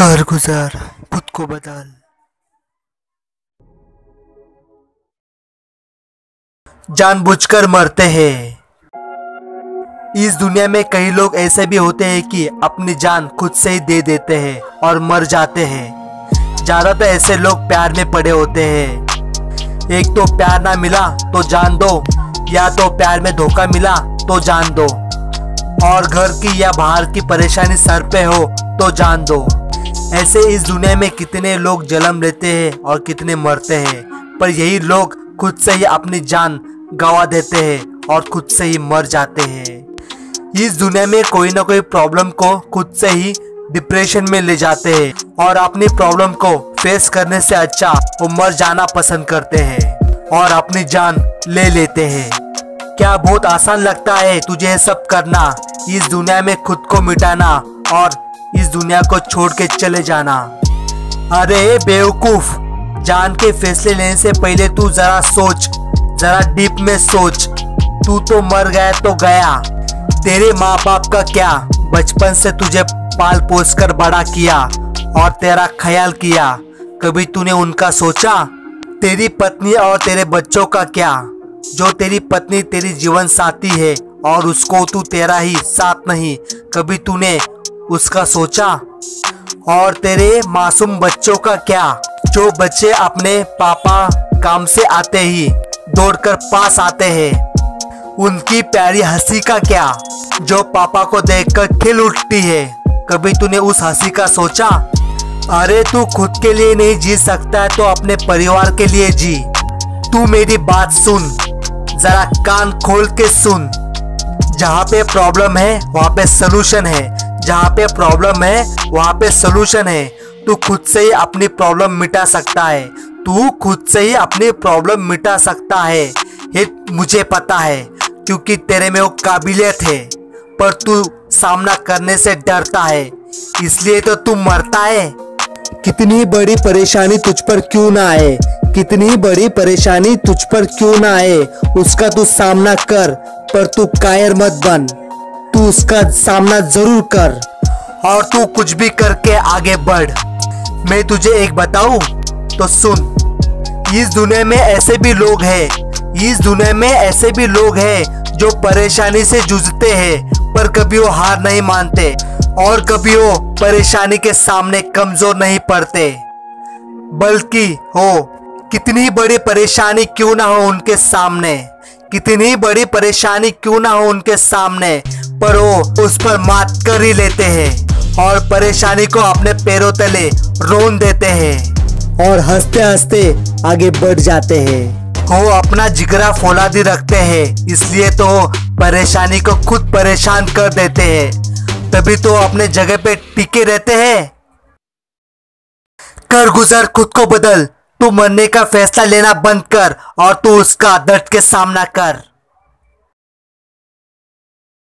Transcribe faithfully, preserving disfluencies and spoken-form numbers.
कर गुजर, खुद को बदल। जानबूझकर मरते हैं। इस दुनिया में कई लोग ऐसे भी होते हैं कि अपनी जान खुद से ही दे देते हैं और मर जाते हैं। ज्यादातर ऐसे लोग प्यार में पड़े होते हैं। एक तो प्यार ना मिला तो जान दो, या तो प्यार में धोखा मिला तो जान दो, और घर की या बाहर की परेशानी सर पे हो तो जान दो। ऐसे इस दुनिया में कितने लोग जन्म लेते हैं और कितने मरते हैं, पर यही लोग खुद से ही अपनी जान गंवा देते हैं और खुद से ही मर जाते हैं। इस दुनिया में कोई ना कोई प्रॉब्लम को खुद से ही डिप्रेशन में ले जाते हैं और अपनी प्रॉब्लम को फेस करने से अच्छा वो मर जाना पसंद करते हैं और अपनी जान ले लेते हैं। क्या बहुत आसान लगता है तुझे सब करना, इस दुनिया में खुद को मिटाना और इस दुनिया को छोड़ के चले जाना। अरे बेवकूफ, जान के फैसले लेने से पहले तू जरा सोच, जरा डीप में सोच। तू तो मर गया तो गया, तेरे माँ बाप का क्या? बचपन से तुझे पाल पोस कर बड़ा किया और तेरा ख्याल किया, कभी तूने उनका सोचा? तेरी पत्नी और तेरे बच्चों का क्या? जो तेरी पत्नी तेरी जीवन साथी है और उसको तू तेरा ही साथ नहीं, कभी तूने उसका सोचा? और तेरे मासूम बच्चों का क्या? जो बच्चे अपने पापा काम से आते ही दौड़कर पास आते हैं, उनकी प्यारी हंसी का क्या? जो पापा को देखकर खिल उठती है, कभी तूने उस हंसी का सोचा? अरे तू खुद के लिए नहीं जी सकता है तो अपने परिवार के लिए जी। तू मेरी बात सुन, जरा कान खोल के सुन। जहाँ पे प्रॉब्लम है वहाँ पे सलूशन है, जहाँ पे प्रॉब्लम है वहाँ पे सलूशन है। तू खुद से ही अपनी प्रॉब्लम मिटा सकता है, तू खुद से ही अपनी प्रॉब्लम मिटा सकता है। ये मुझे पता है क्योंकि तेरे में वो काबिलियत है, पर तू सामना करने से डरता है, इसलिए तो तू मरता है। कितनी बड़ी परेशानी तुझ पर क्यों ना आए, कितनी बड़ी परेशानी तुझ पर क्यों ना आए, उसका तू सामना कर, पर तू कायर मत बन। तू उसका सामना जरूर कर और तू कुछ भी करके आगे बढ़। मैं तुझे एक बताऊं तो सुन, इस दुनिया में ऐसे भी लोग हैं, इस दुनिया में ऐसे भी लोग हैं जो परेशानी से जूझते हैं, पर कभी वो हार नहीं मानते और कभी वो परेशानी के सामने कमजोर नहीं पड़ते, बल्कि हो कितनी बड़ी परेशानी क्यों ना हो उनके सामने, कितनी बड़ी परेशानी क्यों ना हो उनके सामने, पर वो उस पर मात कर ही लेते हैं और परेशानी को अपने पैरों तले रोन देते हैं और हंसते हंसते आगे बढ़ जाते हैं। वो अपना जिगरा फौलादी रखते हैं, इसलिए तो परेशानी को खुद परेशान कर देते हैं, तभी तो अपने जगह पे टिके रहते हैं। कर गुजर, खुद को बदल। तू मरने का फैसला लेना बंद कर और तू उसका डट के सामना कर।